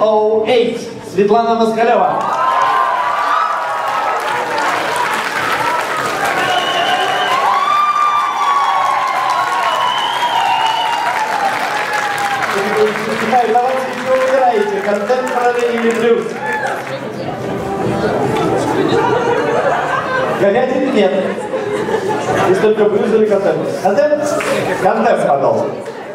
208. Светлана Москалева. Давайте еще выбираете, контемпорари или блюз. Говядины нет. Есть только блюз или контемп. Контемп, пожалуйста.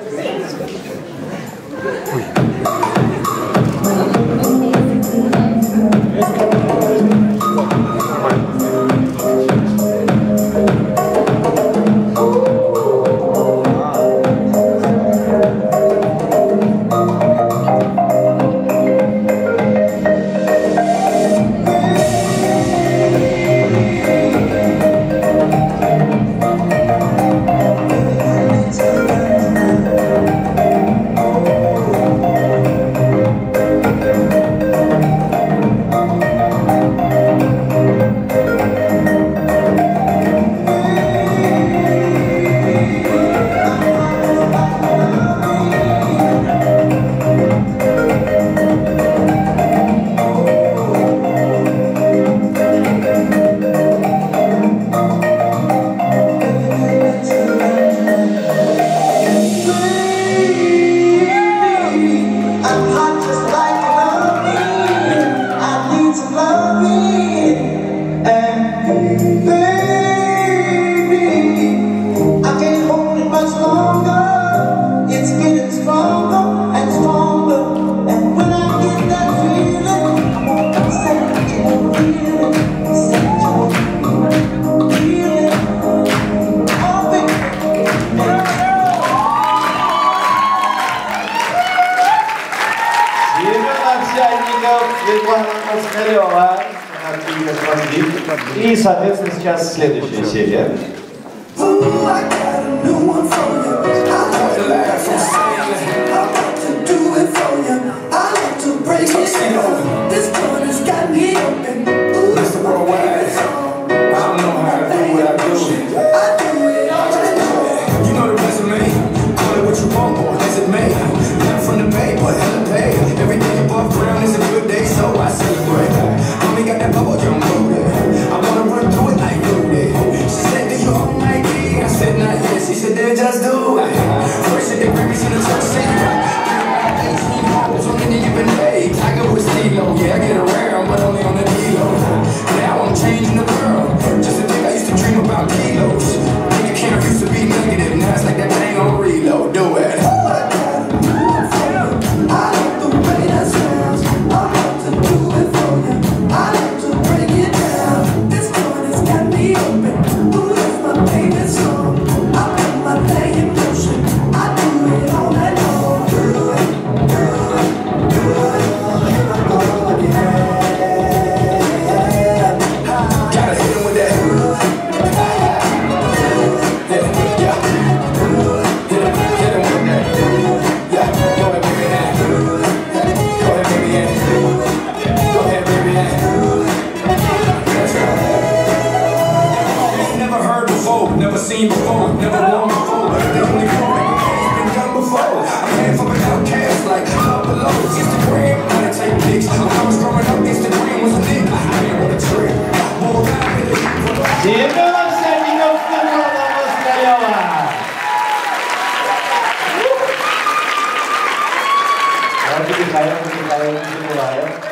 Светлана Москалева. И, соответственно, сейчас следующая серия. Just do it. First at the Grammys in the church city. 18 you've been paid. I go with Stilo. Yeah, I get around, but only on the D-Lo. Now I'm changing the world. Just to think I used to dream about kilos. When the camera used to be negative, now it's like that thing on reload. Do it. I like the way that sounds. I want to do it for you. I like to break it down. This one has got me open. Ooh, that's my favorite song. Playing motion, I do it all night long. Do it, do it, do it, oh yeah. Gotta hit him with that. Yeah, yeah. Hit him with that. Yeah, go ahead, baby, that. Go ahead, baby, that. Go ahead, baby, that. That's right. Ain't never heard before, never seen before, never won before. The only one that been done before. I came from an outcast like up below. Instagram, wanna take pics. When I was growing up, Instagram was a nigga. I didn't want a trip. Давайте Михаил,